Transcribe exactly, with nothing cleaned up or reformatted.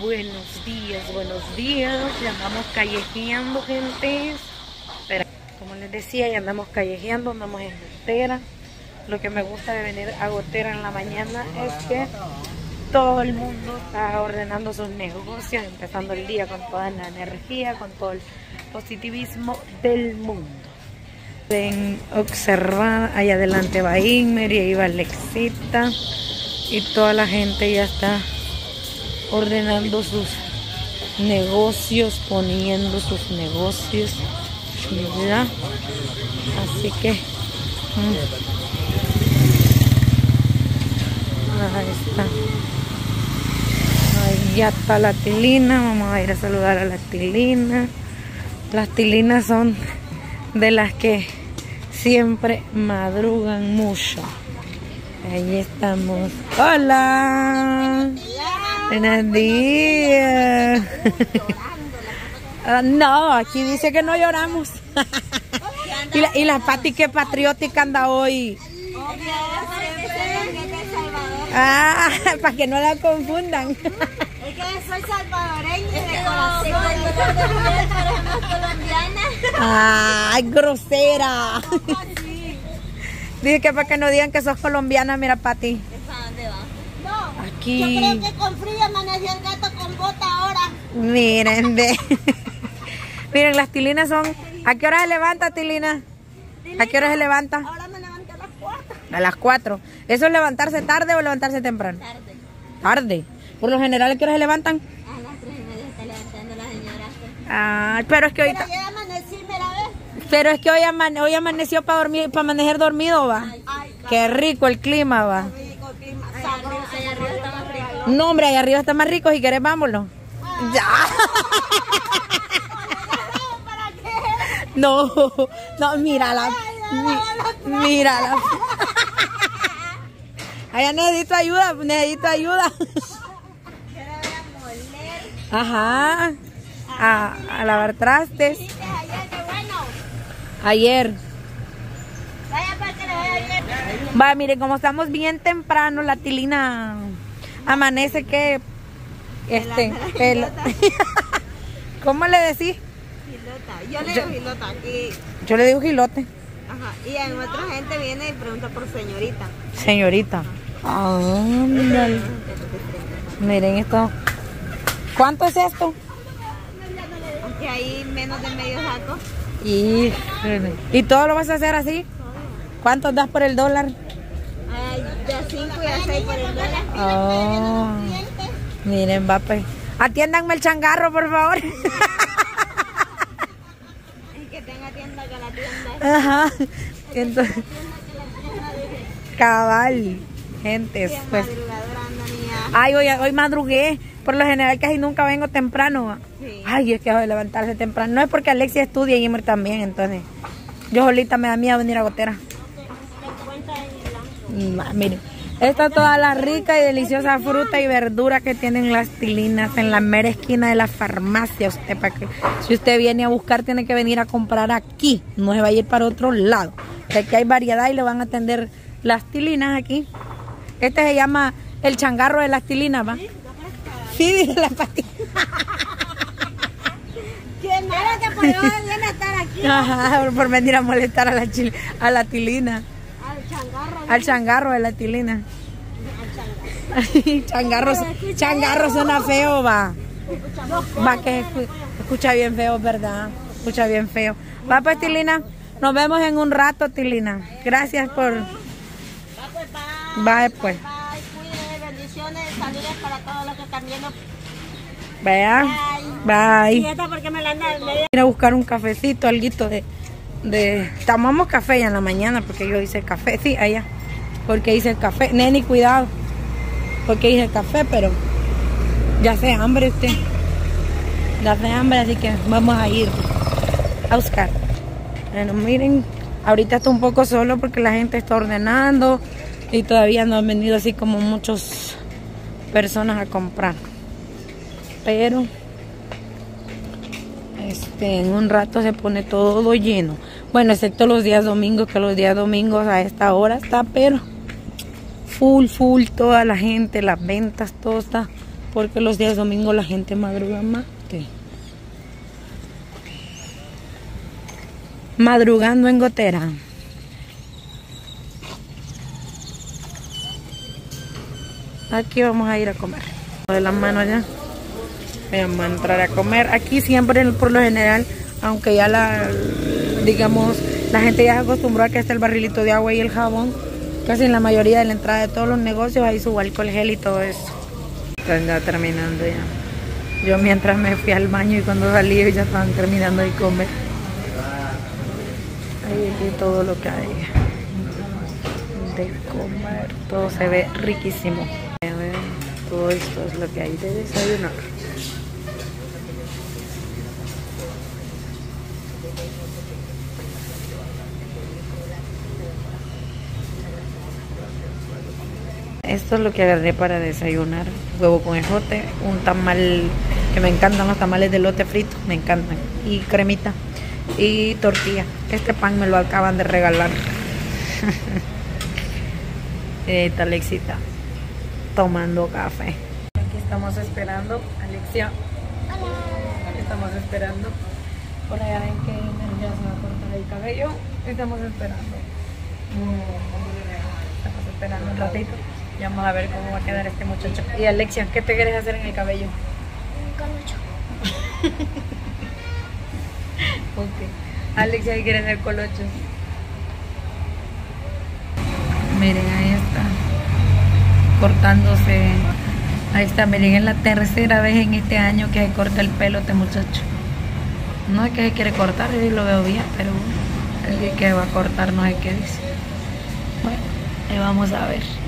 Buenos días, buenos días. Ya andamos callejeando, gente. Pero, como les decía, ya andamos callejeando, andamos en Gotera. Lo que me gusta de venir a Gotera en la mañana es que todo el mundo está ordenando sus negocios, empezando el día con toda la energía, con todo el positivismo del mundo. Pueden observar, allá adelante va Inmer y ahí va Alexita. Y toda la gente ya está ordenando sus negocios, poniendo sus negocios, ¿verdad? Así que mmm. ahí está, ahí ya está la Tilina. Vamos a ir a saludar a la Tilina. Las Tilinas son de las que siempre madrugan mucho. Ahí estamos. Hola. Buenos días. uh, no, aquí dice que no lloramos. y, la, y la Pati, qué patriótica anda hoy. Ah, para que no la confundan. Es que soy salvadoreña y de corazón. Ay, grosera. Dice que para que no digan que sos colombiana, mira, Pati. ¿Para dónde va? No, aquí. Yo creo que con frío amaneció el gato con bota ahora. Miren, de. Miren, las Tilinas son. ¿A qué hora se levanta, Tilina? ¿A qué hora se levanta? Ahora me levanté a las cuatro. A las cuatro. ¿Eso es levantarse tarde o levantarse temprano? Tarde. Tarde. Por lo general, ¿a qué hora se levantan? A las tres y media está levantando la señora. Ah, pero es que hoy. Pero ya amanecí, mira, ¿ves? Pero es que hoy, amane... hoy amaneció para dormir, para amanecer dormido, va. Ay, ay, qué rico el clima, va. rico el clima. Allá arriba, allá arriba está más rico. No, hombre, allá arriba está más rico. Si querés, vámonos. Ah. Ya. ¿Para qué? No, no, mírala. Mi, mírala. Allá necesito ayuda, necesito ayuda. Yo la voy a moler. Ajá. A, a lavar trastes. ¿Viste ayer qué bueno? Ayer. Vaya para que le vaya bien. Va, miren, como estamos bien temprano, la Tilina amanece que este el, ¿cómo le decís? Gilota. Yo le digo gilota aquí. Yo le digo gilote. Ajá. Y en otra gente viene y pregunta por señorita. Señorita. Ándale. Miren esto. ¿Cuánto es esto? Aquí hay menos de medio saco. Y, ¿Y todo lo vas a hacer así? ¿Cuánto das por el dólar? Ay, ya cinco y a seis por el dólar. Oh, miren, va pues. Atiéndanme el changarro, por favor. Y que tenga tienda que la tienda. Ajá. Entonces, cabal, gente, pues. Ay, hoy, hoy madrugué. Por lo general casi nunca vengo temprano. Sí. Ay, es que voy a levantarse temprano. No es porque Alexia estudia y Emer también, entonces. Yo solita me da miedo venir a Gotera. Ma, miren, esta es toda la rica y deliciosa fruta y verdura que tienen las Tilinas en la mera esquina de la farmacia. Usted, para que, si usted viene a buscar, tiene que venir a comprar aquí. No se va a ir para otro lado. Aquí hay variedad y le van a atender las Tilinas aquí. Este se llama el changarro de las Tilinas, ¿va? Sí, dice la Pati. ¿Quién era que por hoy viene a estar aquí? Ajá, por, por venir a molestar a la, chil, a la Tilina. Al changarro. Al changarro de la Tilina. Al changarro. changarro, changarro suena feo, va. Va que escu, escucha bien feo, ¿verdad? Escucha bien feo. Va pues, Tilina. Nos vemos en un rato, Tilina. Gracias por... Va pues, bye. Va pues. Bye, cuídense, bendiciones, saludos para todos los que están viendo. Vea. Bye. Bye. Y esta porque me la anda... Ir a buscar un cafecito, alguito de... de tomamos café ya en la mañana porque yo hice café. Sí, allá. Porque hice el café. Neni, cuidado. Porque hice el café, pero... ya hace hambre usted. Ya hace hambre, así que vamos a ir a buscar. Bueno, miren, ahorita está un poco solo porque la gente está ordenando y todavía no han venido así como muchas personas a comprar. Pero este, en un rato se pone todo lleno. Bueno, excepto los días domingos, que los días domingos a esta hora está, pero full, full, toda la gente, las ventas, todo está porque los días domingos la gente madruga más. Madrugando en Gotera. Aquí vamos a ir a comer. De las manos ya. Vamos a entrar a comer. Aquí siempre, por lo general, aunque ya la, digamos, la gente ya se acostumbró a que está el barrilito de agua y el jabón, casi en la mayoría de la entrada de todos los negocios hay su alcohol gel y todo eso. Están ya terminando ya. Yo mientras me fui al baño y cuando salí ellos ya estaban terminando de comer. Ahí aquí todo lo que hay de comer, todo se ve riquísimo. Todo esto es lo que hay de desayunar. Esto es lo que agarré para desayunar: huevo con ejote, un tamal, que me encantan los tamales de elote frito, me encantan, y cremita y tortilla. Este pan me lo acaban de regalar. Esta Alexita tomando café. Aquí estamos esperando Alexia. Hola. Estamos esperando. Por allá ven que ya se va a cortar el cabello. Estamos esperando. Estamos esperando un ratito. Y vamos a ver cómo va a quedar este muchacho. Y Alexia, ¿qué te quieres hacer en el cabello? Un colocho. Ok. Alexia quiere hacer colochos. Miren, ahí está. Cortándose. Ahí está, miren, es la tercera vez en este año que se corta el pelo este muchacho. No es que se quiere cortar, yo lo veo bien, pero el que va a cortar no sé qué dice. Bueno, ahí vamos a ver.